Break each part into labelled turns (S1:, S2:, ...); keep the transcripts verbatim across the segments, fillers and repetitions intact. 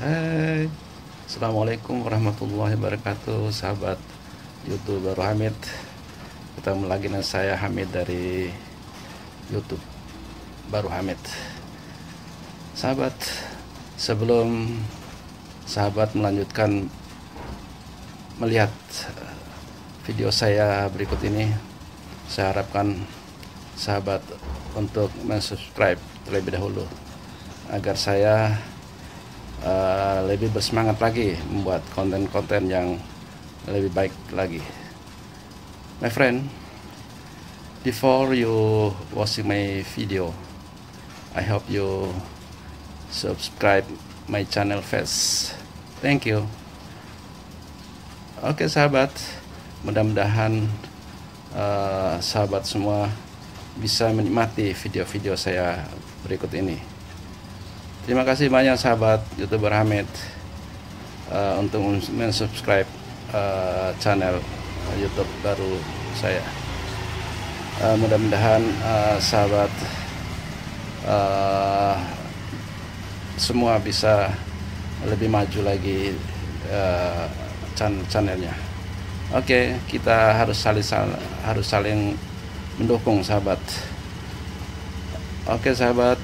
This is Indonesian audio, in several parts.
S1: Hai, Assalamualaikum warahmatullahi wabarakatuh, sahabat YouTube Baru Hamid. Ketemu lagi dengan saya Hamid dari YouTube Baru Hamid. Sahabat, sebelum sahabat melanjutkan melihat video saya berikut ini, saya harapkan sahabat untuk mensubscribe terlebih dahulu agar saya uh, lebih bersemangat lagi membuat konten-konten yang lebih baik lagi. My friend, before you watching my video, I hope you subscribe my channel first. Thank you. Oke sahabat, mudah-mudahan uh, sahabat semua bisa menikmati video-video saya berikut ini. Terima kasih banyak sahabat YouTuber Hamid uh, untuk mensubscribe uh, channel uh, YouTube baru saya. Uh, mudah-mudahan uh, sahabat uh, semua bisa lebih maju lagi uh, channel channelnya. Oke, kita harus saling harus saling mendukung sahabat. Oke sahabat,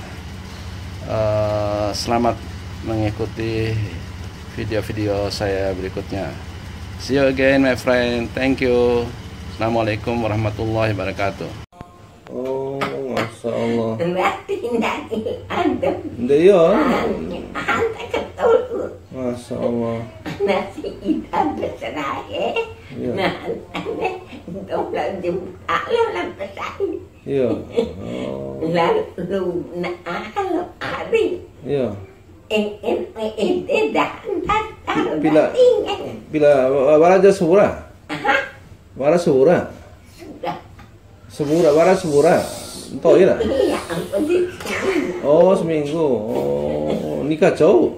S1: uh, selamat mengikuti video-video saya berikutnya. See you again my friend. Thank you. Assalamualaikum warahmatullahi wabarakatuh.
S2: Oh, masya Allah.
S3: Berarti nanti ada.
S2: Iya.
S3: Ada ketemu.
S2: Masya Allah.
S3: Nasi kita berseraya. Nah, ada dolar jumpa lalu pesan.
S2: Iya. Oh.
S3: Lalu nak lalu hari.
S2: Iya.
S3: Ingin ingin dah tahu.
S2: Bila bila waraja subura. Wara subura.
S3: Sudah.
S2: Subura wara subura. Entah ya.
S3: Iya,
S2: Oh, seminggu. Oh, nikah jauh.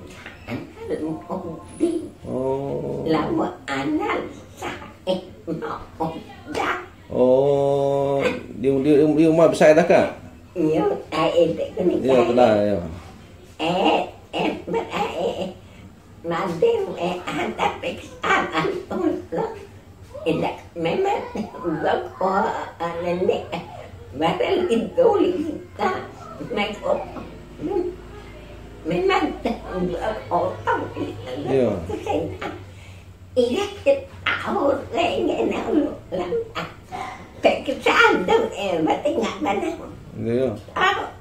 S2: Oh.
S3: Lama anak saya mau dah.
S2: Oh, di di di rumah besar dah kan?
S3: Iya, saya itu ni.
S2: Iya, telah ya.
S3: Eh, eh, eh, nanti eh ada peksaan untuk tidak memang berko nenek baru itu kita mereka memang orang
S2: Iya.
S3: Iya kita tahu kayaknya lalu lah peksaan tu eh berarti nggak benar.
S2: Iya.
S3: Tahu